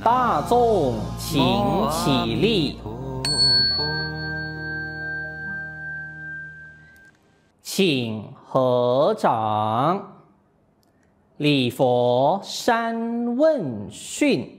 大众请起立，请合掌，礼佛三问讯。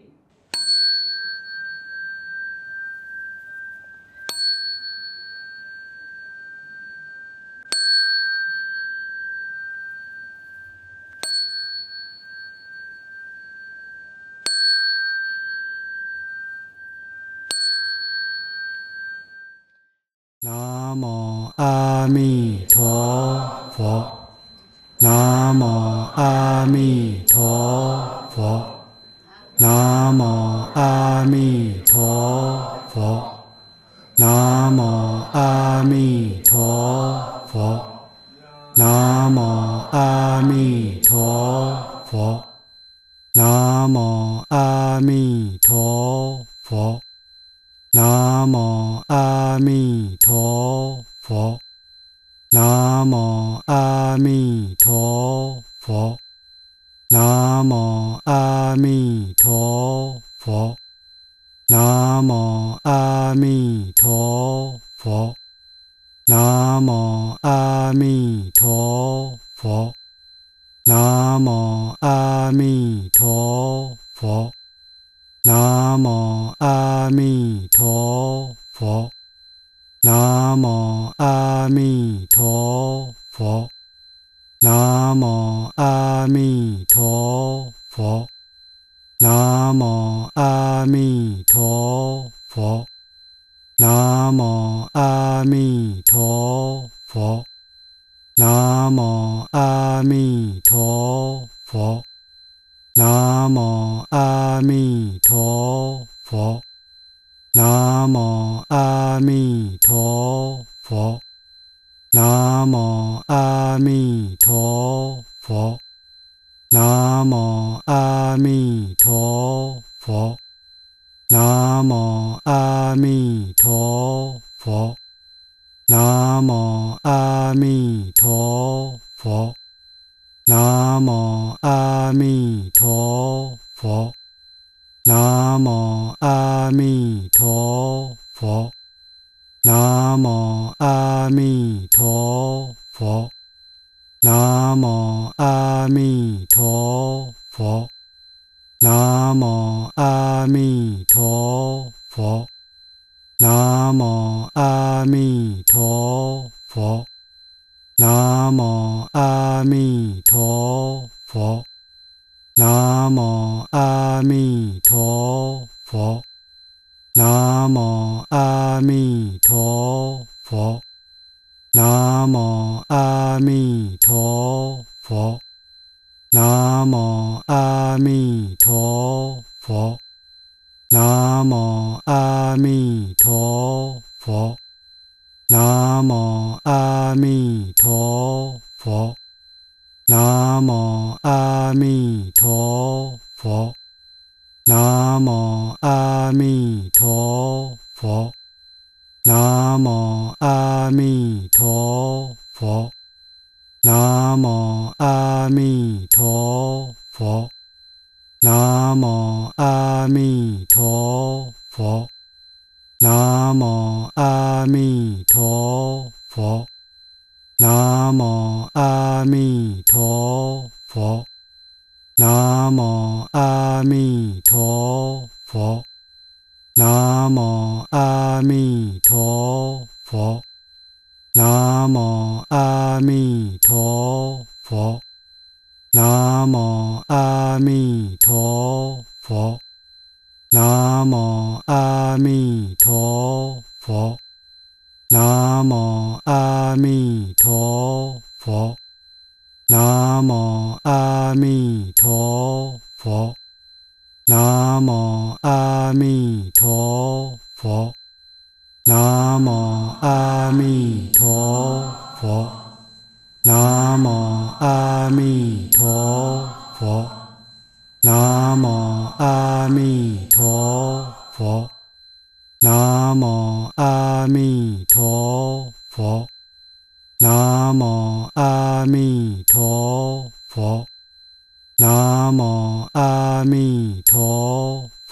南无阿弥陀佛，南无阿弥陀佛，南无阿弥陀佛，南无阿弥陀佛，南无阿弥陀佛，南无阿弥陀佛。南无阿弥陀佛，南无阿弥陀佛，南无阿弥陀佛，南无阿弥陀佛，南无阿弥陀佛，南无阿弥陀佛。南无阿弥陀佛，南无阿弥陀佛，南无阿弥陀佛，南无阿弥陀佛，南无阿弥陀佛，南无阿弥陀佛。南无阿弥陀佛，南无阿弥陀佛，南无阿弥陀佛，南无阿弥陀佛，南无阿弥陀佛，南无阿弥陀佛。南无阿弥陀佛，南无阿弥陀佛，南无阿弥陀佛，南无阿弥陀佛，南无阿弥陀佛，南无阿弥陀佛。南无阿弥陀佛，南无阿弥陀佛，南无阿弥陀佛，南无阿弥陀佛，南无阿弥陀佛，南无阿弥陀佛。南无阿弥陀佛，南无阿弥陀佛，南无阿弥陀佛，南无阿弥陀佛，南无阿弥陀佛，南无阿弥陀佛。南无阿弥陀佛，南无阿弥陀佛，南无阿弥陀佛，南无阿弥陀佛，南无阿弥陀佛，南无阿弥陀佛。南无阿弥陀佛，南无阿弥陀佛，南无阿弥陀佛，南无阿弥陀佛，南无阿弥陀佛，南无阿弥陀佛。南无阿弥陀佛，南无阿弥陀佛，南无阿弥陀佛，南无阿弥陀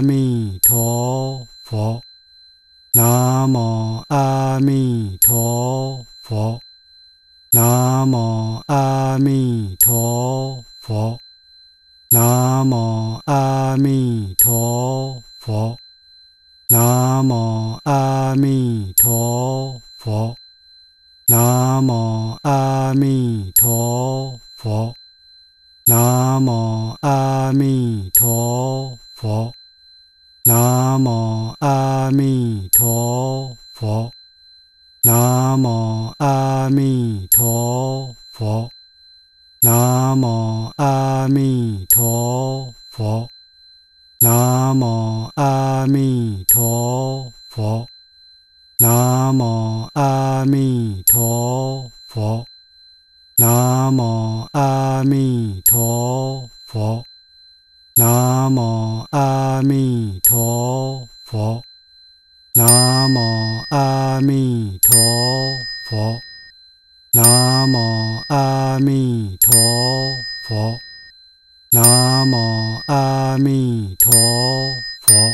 阿弥陀佛，南无阿弥陀佛，南无阿弥陀佛，南无阿弥陀佛，南无阿弥陀佛，南无阿弥陀佛，南无阿弥陀佛，南无阿弥陀佛，南无阿弥陀佛，南无阿弥陀佛，南无阿弥陀佛，南无阿弥陀佛，南无阿弥陀佛，南无阿弥陀佛，南无阿弥陀佛，南无阿弥陀佛，南无阿弥陀佛。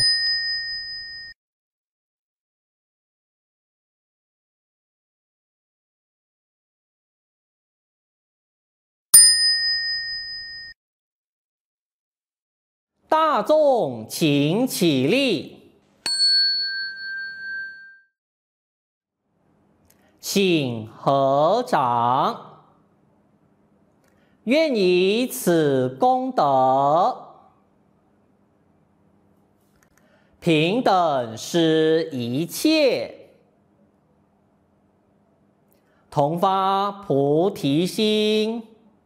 大众请起立，请合掌。愿以此功德，平等施一切，同发菩提心，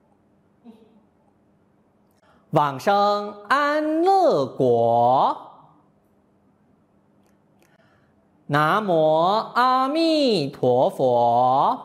往生安乐国。南无阿弥陀佛。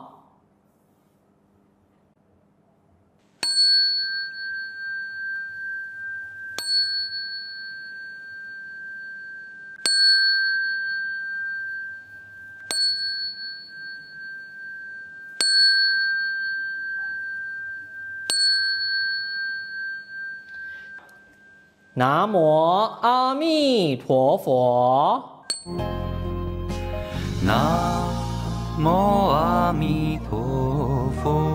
南无阿弥陀佛。 南无阿弥陀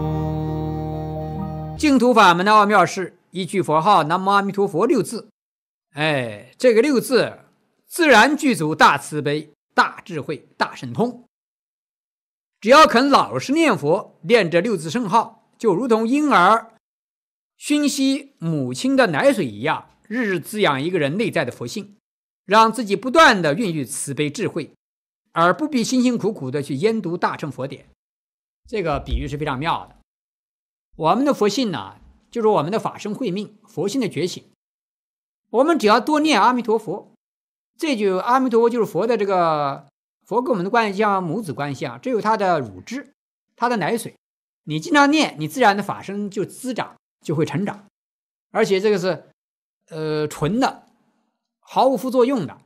佛。 净土法门的奥妙是一句佛号南无阿弥陀佛六字，这个六字自然具足大慈悲、大智慧、大神通。只要肯老实念佛，念这六字圣号，就如同婴儿熏吸母亲的奶水一样，日日滋养一个人内在的佛性，让自己不断的孕育慈悲智慧，而不必辛辛苦苦的去研读大乘佛典。这个比喻是非常妙的。我们的佛性呢，就是我们的法身慧命，佛性的觉醒。我们只要多念阿弥陀佛，这就阿弥陀佛就是佛的这个佛跟我们的关系像母子关系啊，这有它的乳汁，它的奶水。你经常念，你自然的法身就滋长，就会成长，而且这个是纯的，毫无副作用的。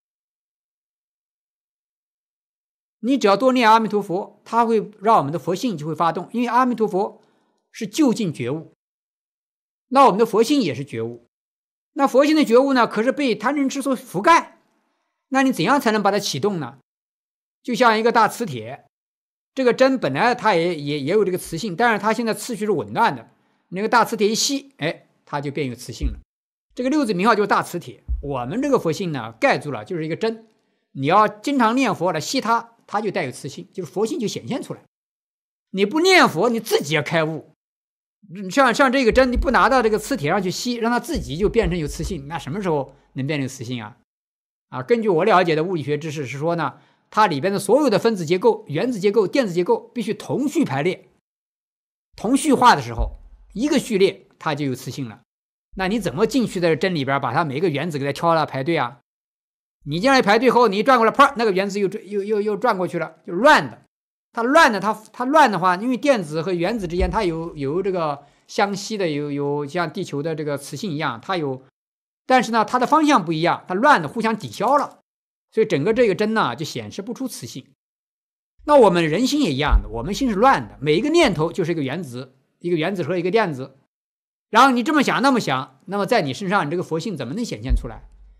你只要多念阿弥陀佛，它会让我们的佛性就会发动，因为阿弥陀佛是究竟觉悟，那我们的佛性也是觉悟。那佛性的觉悟呢，可是被贪嗔痴所覆盖，那你怎样才能把它启动呢？就像一个大磁铁，这个针本来它也有这个磁性，但是它现在次序是紊乱的，那个大磁铁一吸，它就变有磁性了。这个六字名号就是大磁铁，我们这个佛性呢盖住了，就是一个针，你要经常念佛来吸它，它就带有磁性，就是佛性就显现出来。你不念佛，你自己要开悟，像这个针，你不拿到这个磁铁上去吸，让它自己就变成有磁性，那什么时候能变成磁性啊？根据我了解的物理学知识是说呢，它里边的所有的分子结构、原子结构、电子结构必须同序排列，同序化的时候，一个序列它就有磁性了。那你怎么进去的针里边把它每个原子给它敲了排队啊？你这样一排队后，你一转过来，啪，那个原子又转过去了，就乱的。它乱的话，因为电子和原子之间它有这个相吸的，有像地球的这个磁性一样，它有，但是呢它的方向不一样，它乱的互相抵消了，所以整个这个针呢就显示不出磁性。那我们人心也一样的，我们心是乱的，每一个念头就是一个原子，一个原子和一个电子，然后你这么想那么想，那么在你身上你这个佛性怎么能显现出来？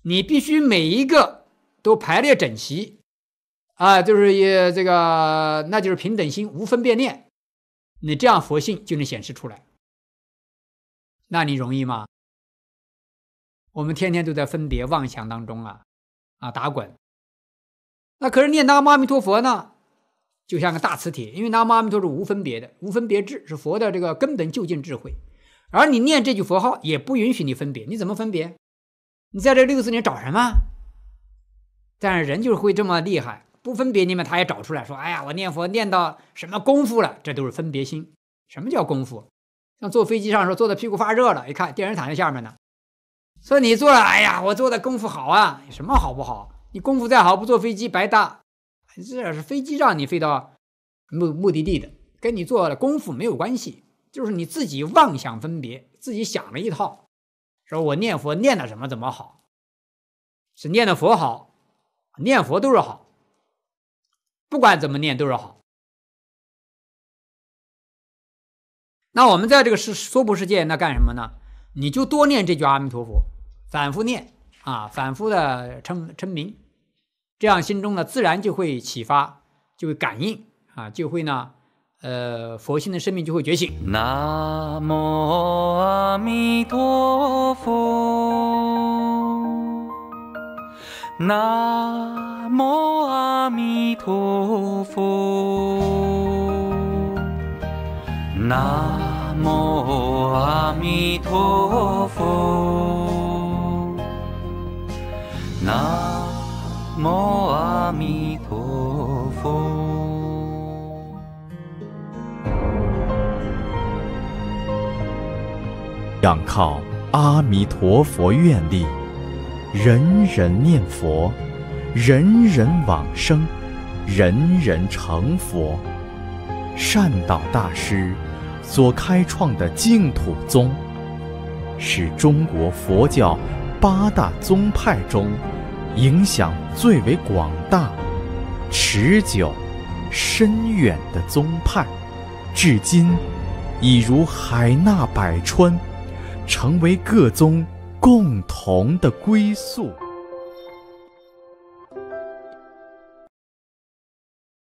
你必须每一个都排列整齐啊，就是这个，那就是平等心，无分别念。你这样佛性就能显示出来。那你容易吗？我们天天都在分别妄想当中打滚。那可是念南无阿弥陀佛呢，就像个大磁铁，因为南无阿弥陀是无分别的，无分别智是佛的这个根本究竟智慧。而你念这句佛号也不允许你分别，你怎么分别？你在这64年找什么？但是人就是会这么厉害，不分别你们他也找出来说，哎呀，我念佛念到什么功夫了，这都是分别心。什么叫功夫？像坐飞机上说坐的屁股发热了，一看电人躺在下面呢，说你坐了，哎呀，我做的功夫好啊，什么好不好？你功夫再好，不坐飞机白搭。这是飞机让你飞到目的地的，跟你做的功夫没有关系，就是你自己妄想分别，自己想了一套，说我念佛念的什么怎么好，是念的佛好，念佛都是好，不管怎么念都是好。那我们在这个娑婆世界那干什么呢？你就多念这句阿弥陀佛，反复念反复的称名，这样心中呢自然就会启发，就会感应就会呢佛性的生命就会觉醒。 南无阿弥陀佛，南无阿弥陀佛，南无阿弥陀佛，南无阿弥陀佛。 仰靠阿弥陀佛愿力，人人念佛，人人往生，人人成佛。善导大师所开创的净土宗，是中国佛教8大宗派中影响最为广大、持久、深远的宗派，至今已如海纳百川，成为各宗共同的归宿。